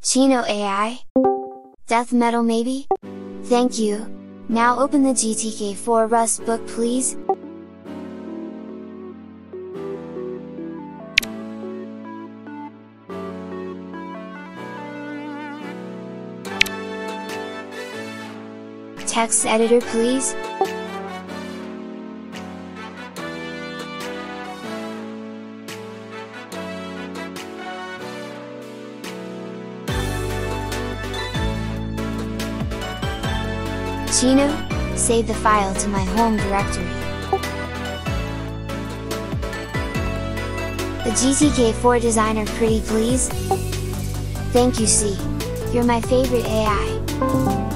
Chino AI? Death metal maybe? Thank you! Now open the GTK4 Rust book please! Text editor please! Chino, save the file to my home directory. The GTK4 designer pretty please? Thank you C. You're my favorite AI.